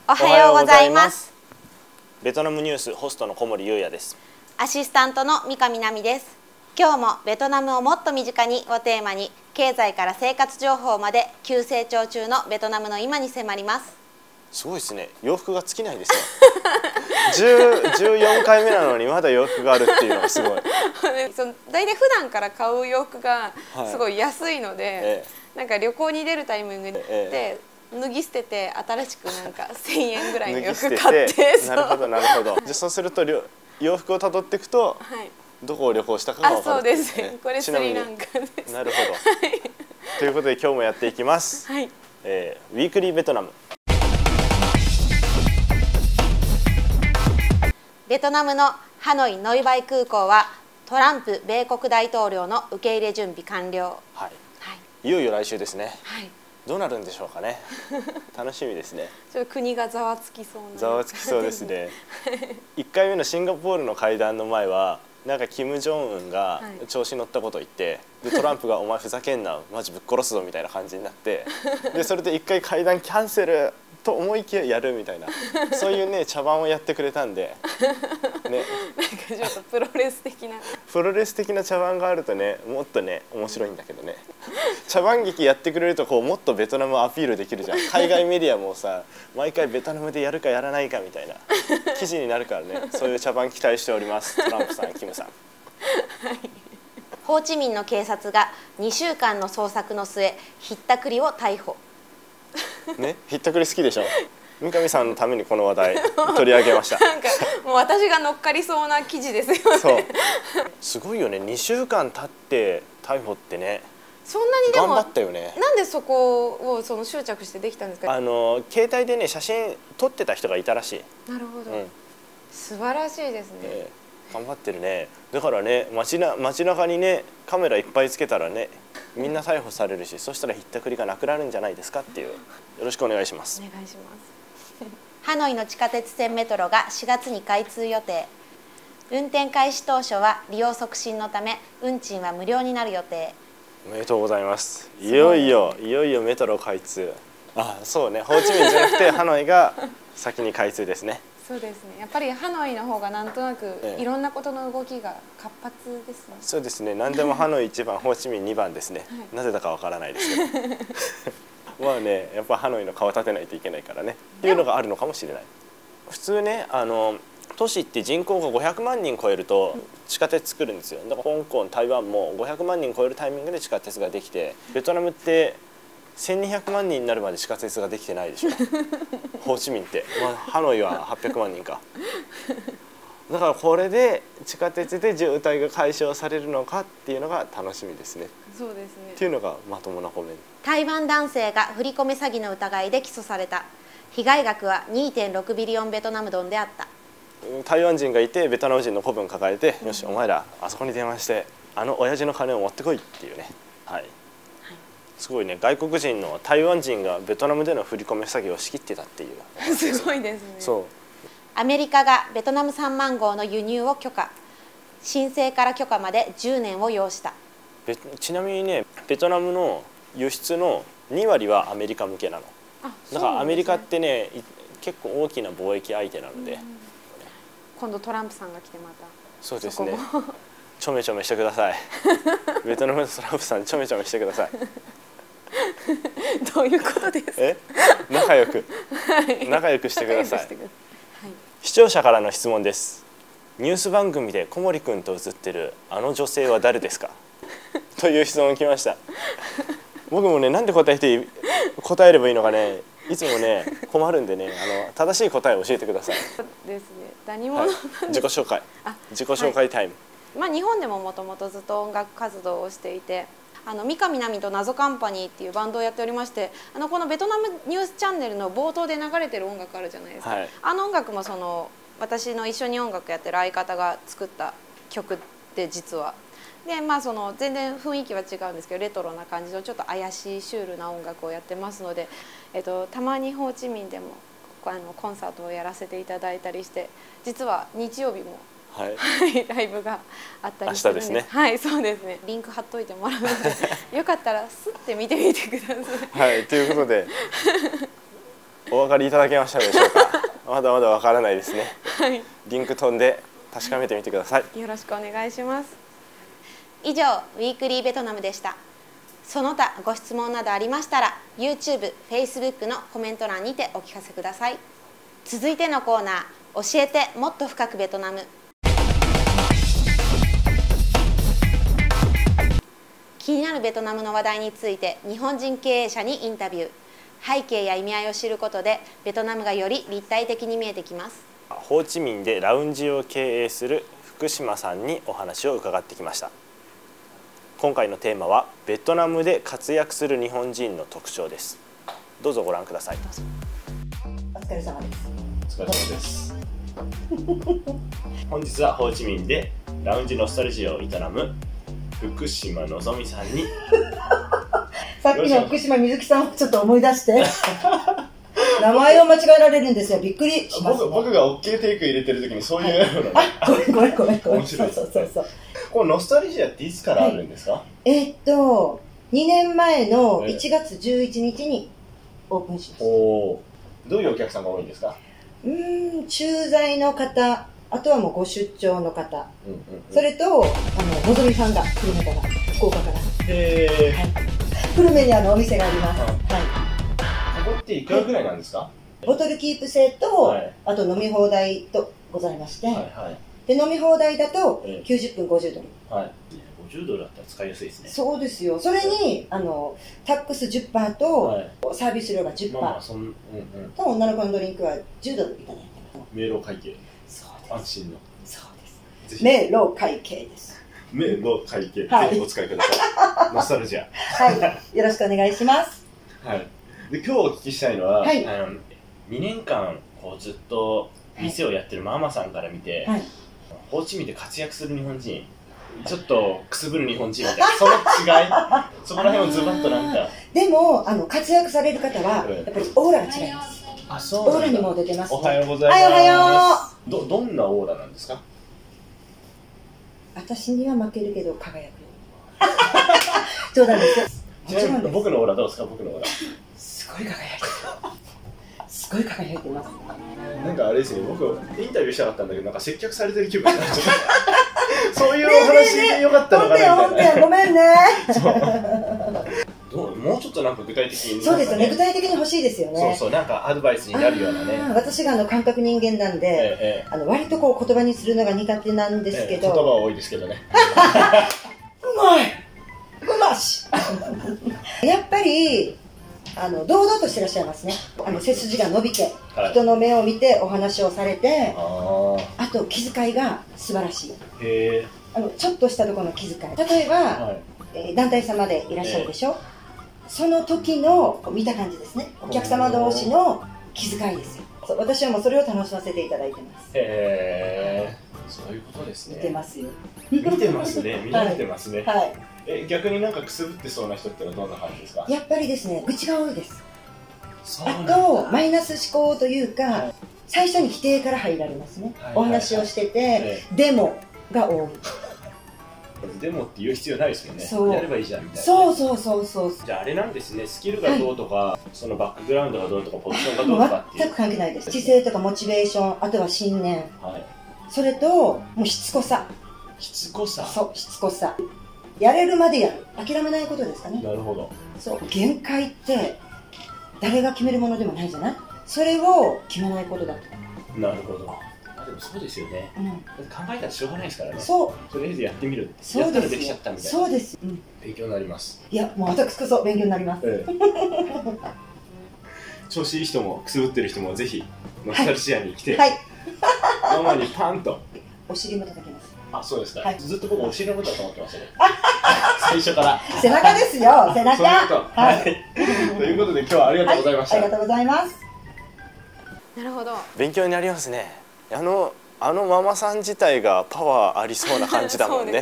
おはようございます。 ベトナムニュースホストの小森優也です。 アシスタントの三上奈美です。今日もベトナムをもっと身近にをテーマに、経済から生活情報まで急成長中のベトナムの今に迫ります。 すごいですね。洋服が尽きないですよ。14回目なのにまだ洋服があるっていうのがすごい。 大体普段から買う洋服がすごい安いので、なんか旅行に出るタイミングで脱ぎ捨てて新しくなんか1000円ぐらいの洋服買って、 なるほどなるほど。じゃそうすると洋服をたどっていくと、どこを旅行したかが分かる。 そうですね。これスリランカです。 なるほど。ということで今日もやっていきます。ウィークリーベトナム。 ベトナムのハノイ・ノイバイ空港はトランプ米国大統領の受け入れ準備完了。 いよいよ来週ですね。どうなるんでしょうかね。楽しみですね。 ちょっと国がざわつきそうな。 ざわつきそうですね。1回目のシンガポールの会談の前はなんかキム・ジョンウンが調子に乗ったことを言って、でトランプが「お前ふざけんなマジぶっ殺すぞ」みたいな感じになって、でそれで1回会談キャンセルと思いきややるみたいな、そういうね茶番をやってくれたんでね、 なんかちょっとプロレス的な茶番があるとね、もっとね面白いんだけどね。茶番劇やってくれるとこうもっとベトナムをアピールできるじゃん。海外メディアもさ、毎回ベトナムでやるかやらないかみたいな記事になるからね。そういう茶番期待しております。トランプさん、キムさん。 ホーチミンの警察が2週間の捜索の末、ひったくりを逮捕。 ね、ひったくり好きでしょ。三上さんのためにこの話題取り上げました。 なんかもう私が乗っかりそうな記事ですよね。 そう。すごいよね。2週間経って逮捕ってね。 そんなにでも頑張ったよね。 なんでそこをその執着してできたんですか。 携帯でね写真撮ってた人がいたらしい。 なるほど。素晴らしいですね。 頑張ってるね。だからね、街中にねカメラいっぱいつけたらね、みんな逮捕されるし、そしたらひったくりがなくなるんじゃないですかっていう。よろしくお願いします。 お願いします。ハノイの地下鉄線メトロが4月に開通予定。運転開始当初は利用促進のため運賃は無料になる予定。 おめでとうございます。いよいよメトロ開通。あ、そうね。ホーチミンじゃなくてハノイが先に開通ですね。 そうですね。やっぱりハノイの方がなんとなくいろんなことの動きが活発ですね。 そうですね。何でもハノイ1番、ホーチミン2番ですね。なぜだかわからないですけど。まあね、やっぱハノイの顔立てないといけないからねっていうのがあるのかもしれない。普通ね、都市って人口が500万人超えると地下鉄作るんですよ。だから香港、台湾も500万人超えるタイミングで地下鉄ができて、ベトナムって1200万人になるまで地下鉄ができてないでしょ。ホーチミンって、ハノイは800万人か。だからこれで地下鉄で渋滞が解消されるのかっていうのが楽しみですね。 そうですね。 っていうのがまともなコメント。 台湾男性が振り込め詐欺の疑いで起訴された。被害額は 2.6 ビリオンベトナムドンであった。 台湾人がいてベトナム人の子分抱えて、よしお前らあそこに電話して親父の金を持ってこいっていうね。すごいね。外国人の台湾人がベトナムでの振り込め詐欺を仕切ってたっていう。 すごいですね。 そう。 アメリカがベトナム3万号の輸入を許可。申請から許可まで10年を要した。 ちなみにね、ベトナムの輸出の2割はアメリカ向けなの。だからアメリカってね、結構大きな貿易相手なので。 今度トランプさんが来てまた。 そうですね。ちょめちょめしてください。ベトナムのトランプさんちょめちょめしてください。 どういうことですか。 仲良くしてください。視聴者からの質問です。ニュース番組で小森くんと映ってるあの女性は誰ですか。という質問が来ました。僕もね、なんで答えればいいのかね、いつもね困るんでね、正しい答えを教えてください。 ですね。何者なんですか。 自己紹介タイム。 日本でももともとずっと音楽活動をしていて、三上奈美と謎カンパニーっていうバンドをやっておりまして、このベトナムニュースチャンネルの冒頭で流れてる音楽あるじゃないですか。音楽も私の一緒に音楽やってる相方が作った曲で、実はで全然雰囲気は違うんですけど、レトロな感じのちょっと怪しいシュールな音楽をやってますので、たまにホーチミンでもコンサートをやらせていただいたりして、実は日曜日もライブがあったりするんです。 明日ですね。 はい、そうですね。リンク貼っといてもらうので、よかったらスッて見てみてください。 はい、ということでお分かりいただけましたでしょうか。まだまだわからないですね。 はい、 リンク飛んで確かめてみてください。 よろしくお願いします。以上、ウィークリーベトナムでした。その他ご質問などありましたら YouTube、Facebook のコメント欄にてお聞かせください。続いてのコーナー、教えてもっと深くベトナム。気になるベトナムの話題について日本人経営者にインタビュー。背景や意味合いを知ることでベトナムがより立体的に見えてきます。 ホーチミンでラウンジを経営する福島さんにお話を伺ってきました。今回のテーマはベトナムで活躍する日本人の特徴です。どうぞご覧ください。 お疲れ様です。 お疲れ様です。本日はホーチミンでラウンジノスタルジアを営む福島のぞみさんにさっきの福島みずきさんをちょっと思い出して名前を間違えられるんですよ。びっくりします、ね、 僕が OK テイク入れてる時にそういうのね、 はい、ごめん面白いですね。そうこのノスタルジアっていつからあるんですか？はい、 2年前の1月11日にオープンしました。 どういうお客さんが多いんですか？ 駐在の方、あとはもうご出張の方、それとのぞみさんが久留米から、福岡から、はい、久留米にお店があります。はい、 ここっていくらぐらいなんですか？ ボトルキープ制と、はい、あと飲み放題とございまして、はいはい、で飲み放題だと90分50ドル、 はい、50ドルだったら使いやすいですね。 そうですよ。それにタックス 10% と、はい、サービス料が 10%、と女の子のドリンクは10ドルいただいてます。 明朗会計。 そうです。 安心の。 そうです。明朗会計です。 明朗会計、 はい、 ぜひお使いください。ノスタルジア。 はい、よろしくお願いします。 はい。で今日お聞きしたいのは、 はい、 2年間ずっと店をやってるママさんから見て、はい、ホーチミンで活躍する日本人、ちょっとくすぶる日本人みたいな、その違いそこら辺をズバッとなんか。 でも活躍される方はやっぱりオーラが違います。 あ、そうなんだ。 オーラにも出てます、ね。 おはようございます。 はい、おはよう。どんなオーラなんですか？ 私には負けるけど輝く。冗談です。 ちなみに僕のオーラどうですか？僕のオーラ。 すごい輝いてる。すごい輝いてます。 なんかあれですね、僕インタビューしたかったんだけど、なんか接客されてる気分になっちゃった。そういうお話でよかったのかなみたいな。 ごめんね。 もうちょっとなんか具体的に、ね。 そうですよね。具体的に欲しいですよね。 そうなんかアドバイスになるようなね。 私が感覚人間なんで、割とこう言葉にするのが苦手なんですけど。 言葉は多いですけどね。 うまい。うまし。やっぱり。堂々としてらっしゃいますね。背筋が伸びて、はい、人の目を見てお話をされて、あと気遣いが素晴らしい。ちょっとしたところの気遣い。例えば、はい、団体様でいらっしゃるでしょ。その時の見た感じですね。お客様同士の気遣いですよ。私はもうそれを楽しませていただいてます。 そういうことですね。 見てますよ。 見てますね。見られてますね。 はい。 逆になんかくすぶってそうな人ってのはどんな感じですか？やっぱりですね、愚痴が多いです。あとマイナス思考というか、はい、最初に否定から入られますね。お話をしてて、でもが多い。 でもって言う必要ないですもんね。 そうやればいいじゃんみたいな。 そう。 じゃああれなんですね。スキルがどうとか、はい、そのバックグラウンドがどうとかポジションがどうとかっていう。 全く関係ないです。姿勢とかモチベーション、あとは信念。はい。それともうしつこさ。 しつこさ。 そう、しつこさ。やれるまでやる。諦めないことですかね。 なるほど。 そう、限界って誰が決めるものでもないじゃない。それを決めないことだと。 なるほど。でもそうですよね。考えたらしょうがないですからね。 そう。 とりあえずやってみる。 そうです。やったらできちゃったみたいな。 そうです。 勉強になります。 いや、もう私こそ勉強になります。 調子いい人もくすぶってる人もぜひノスタルジアに来て、 はい。 ママにパンと。 お尻も叩きます。 あ、そうですか。はい、ずっと僕お尻のことだと思ってましたね。最初から。 背中ですよ、背中。 はい。ということで今日はありがとうございました。 ありがとうございます。 なるほど。 勉強になりますね。あのママさん自体がパワーありそうな感じだもんね。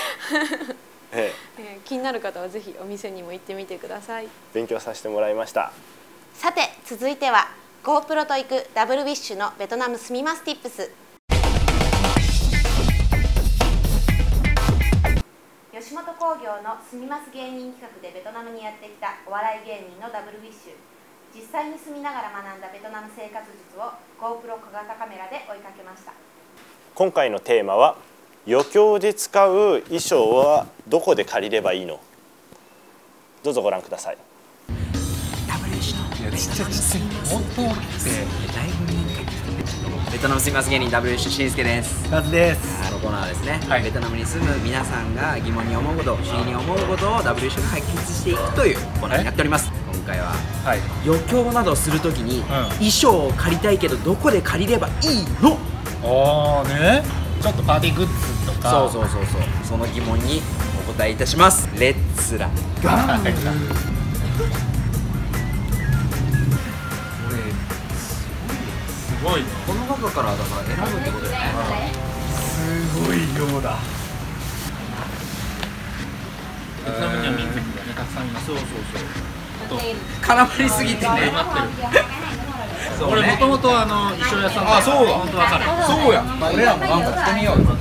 気になる方はぜひお店にも行ってみてください。 勉強させてもらいました。 さて続いては GoPro と行くダブルウィッシュのベトナム住みます Tips。吉本興業の住みます芸人企画でベトナムにやってきたお笑い芸人のダブルウィッシュ。 実際に住みながら学んだベトナム生活術を GoPro 小型カメラで追いかけました。 今回のテーマは余興で使う衣装はどこで借りればいいの？どうぞご覧ください。 ベトナム住みます芸人 WC しんすけです。 カズです。 このコーナーはですね、ベトナムに住む皆さんが疑問に思うこと、不思議に思うことを WC が解決していくというコーナーになっております。今回は、余興などをするときに、衣装を借りたいけどどこで借りればいいの？ おーね、ちょっとパーティーグッズとか、 そうその疑問にお答えいたします。レッツラガー。 すごいね。 この中からだから選ぶってことだよね。 すごい量だ。ベトナムには民族がね、たくさんいます。そう絡まりすぎてね。 俺もともと衣装屋さん。あ、そうだ。本当わかる。 そうや。俺らもなんか着てみようよ。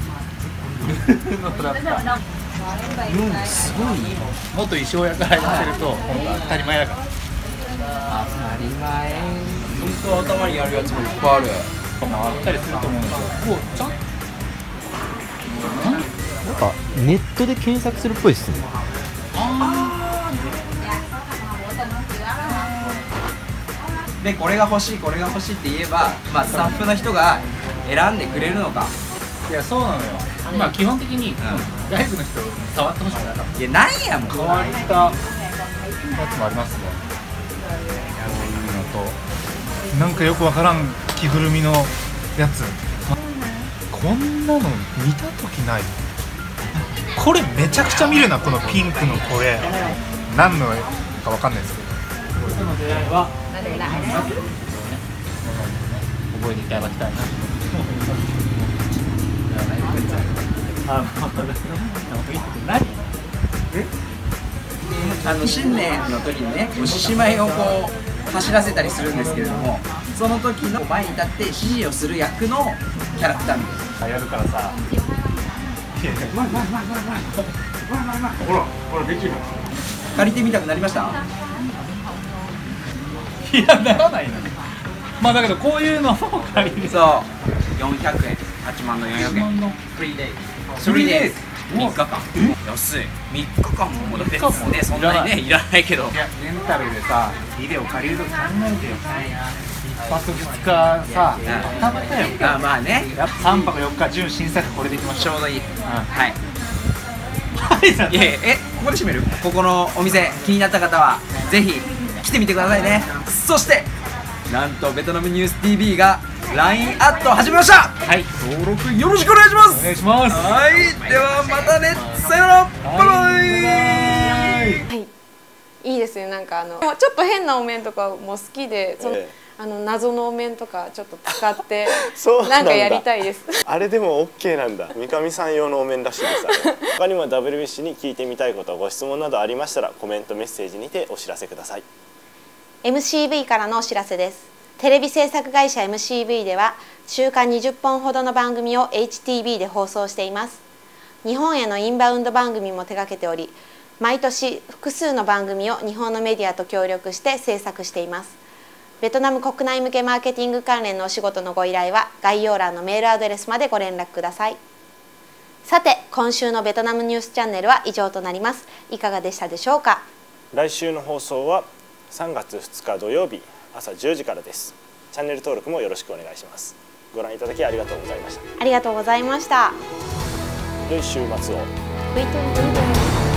すごい。 もっと衣装屋からやらせると当たり前だから。 当たり前。本当頭にやるやつもいっぱいある。 あったりすると思うんですよ。ちゃんなんかネットで検索するっぽいですね。 でこれが欲しいこれが欲しいって言えば、まあ、スタッフの人が選んでくれるのか。 いやそうなのよ。まあ基本的に外部の人触ってほしくなかった。 いやなんやもん。 変わったやつもありますね。こういうのとなんかよくわからん着ぐるみのやつ。こんなの見た時ない。これめちゃくちゃ見るな、このピンクのこれ何のかわかんないですけど。この出会いは覚えていただきたいな。 新年の時にね、獅子舞をこう走らせたりするんですけれども、その時の前に立って指示をする役のキャラクターみたいな。 やるからさ。ほらできる。 借りてみたくなりました？ いやならないの。まあだけどこういうのを借りる。 そう。400円。8万の400円。3 days。3 days。3日間。安い。3日間もだってね、そんなにねいらないけど。 いやレンタルでさ、ビデオ借りると考えてよ。1泊2日さ、バタバタよ。 あ、まあね。 3泊4日純新作これでいきましょう。 ちょうどいい。はい。いやここで閉める？ここのお店気になった方はぜひ来てみてくださいね。そしてなんとベトナムニュース TV が LINE アット始めました。はい、登録よろしくお願いします。 お願いします。 はい、ではまたね、さよなら、バイバイ。 はい、いいですね。なんかちょっと変なお面とかも好きで、謎のお面とかちょっと使ってなんかやりたいです。 あれでも OK なんだ。三上さん用のお面らしいです。他にも WBC に聞いてみたいこと、ご質問などありましたらコメントメッセージにてお知らせください。 MCV からのお知らせです。テレビ制作会社 MCV では週間20本ほどの番組を HTV で放送しています。日本へのインバウンド番組も手掛けており、毎年複数の番組を日本のメディアと協力して制作しています。ベトナム国内向けマーケティング関連のお仕事のご依頼は概要欄のメールアドレスまでご連絡ください。さて、今週のベトナムニュースチャンネルは以上となります。いかがでしたでしょうか。 来週の放送は3月2日土曜日朝10時からです。チャンネル登録もよろしくお願いします。ご覧いただきありがとうございました。 ありがとうございました。 良い週末を。 ブイトゥンブイトゥン